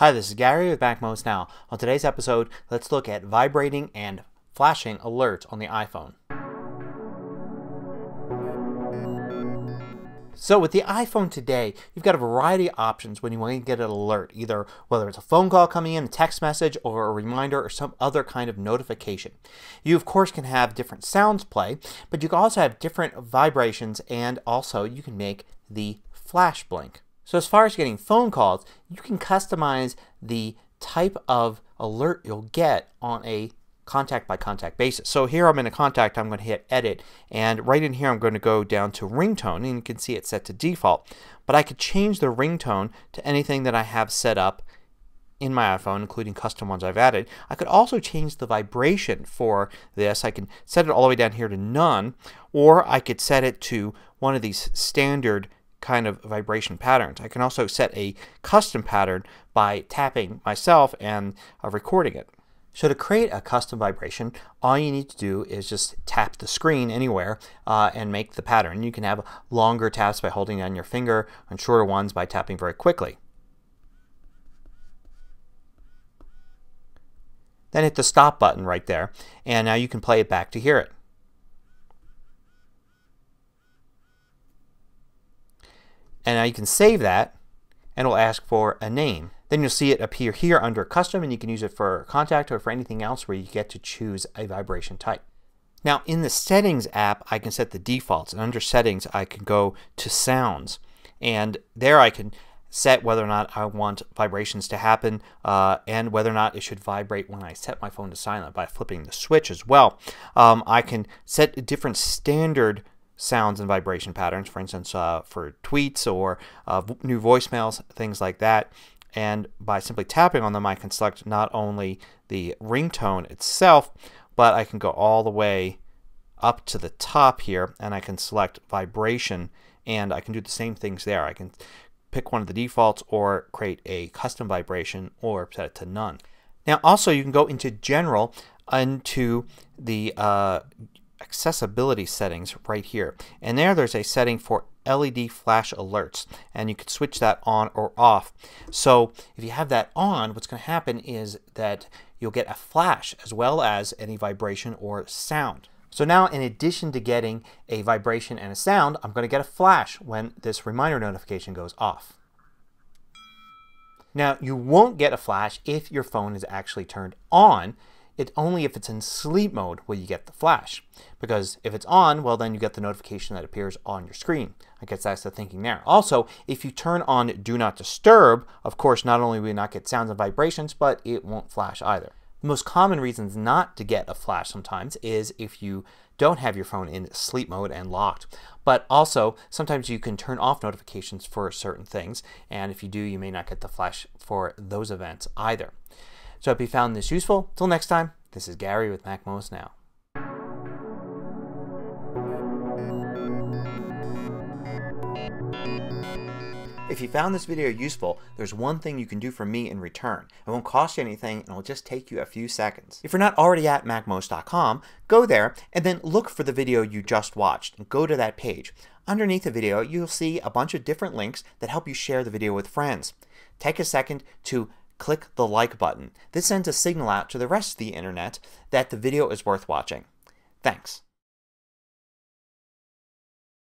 Hi, this is Gary with MacMost Now. On today's episode, let's look at vibrating and flashing alerts on the iPhone. So with the iPhone today, you've got a variety of options when you want to get an alert, either whether it's a phone call coming in, a text message, or a reminder, or some other kind of notification. You of course can have different sounds play, but you can also have different vibrations, and also you can make the flash blink. So as far as getting phone calls, you can customize the type of alert you'll get on a contact by contact basis. So here I'm in a contact, I'm going to hit edit, and right in here I'm going to go down to ringtone, and you can see it's set to default. But I could change the ringtone to anything that I have set up in my iPhone, including custom ones I've added. I could also change the vibration for this. I can set it all the way down here to none, or I could set it to one of these standard kind of vibration patterns. I can also set a custom pattern by tapping myself and recording it. So to create a custom vibration, all you need to do is just tap the screen anywhere and make the pattern. You can have longer taps by holding down your finger and shorter ones by tapping very quickly. Then hit the stop button right there, and now you can play it back to hear it. And now you can save that, and it will ask for a name. Then you'll see it appear here under custom, and you can use it for contact or for anything else where you get to choose a vibration type. Now in the settings app I can set the defaults, and under settings I can go to sounds, and there I can set whether or not I want vibrations to happen and whether or not it should vibrate when I set my phone to silent by flipping the switch as well. I can set different standard sounds and vibration patterns, for instance for tweets or new voicemails, things like that. And by simply tapping on them I can select not only the ringtone itself, but I can go all the way up to the top here and I can select vibration, and I can do the same things there. I can pick one of the defaults or create a custom vibration or set it to none. Now also you can go into general, into the accessibility settings right here, and there's a setting for LED flash alerts, and you can switch that on or off. So if you have that on, what's going to happen is that you'll get a flash as well as any vibration or sound. So now in addition to getting a vibration and a sound, I'm going to get a flash when this reminder notification goes off. Now you won't get a flash if your phone is actually turned on. It's only if it's in sleep mode will you get the flash, because if it's on, well then you get the notification that appears on your screen. I guess that's the thinking there. Also, if you turn on Do Not Disturb, of course not only will you not get sounds and vibrations, but it won't flash either. The most common reasons not to get a flash sometimes is if you don't have your phone in sleep mode and locked. But also sometimes you can turn off notifications for certain things, and if you do you may not get the flash for those events either. So if you found this useful, till next time, this is Gary with MacMost Now. If you found this video useful, there's one thing you can do for me in return. It won't cost you anything and it'll just take you a few seconds. If you're not already at MacMost.com, go there and then look for the video you just watched and go to that page. Underneath the video you'll see a bunch of different links that help you share the video with friends. Take a second to click the like button. This sends a signal out to the rest of the internet that the video is worth watching. Thanks.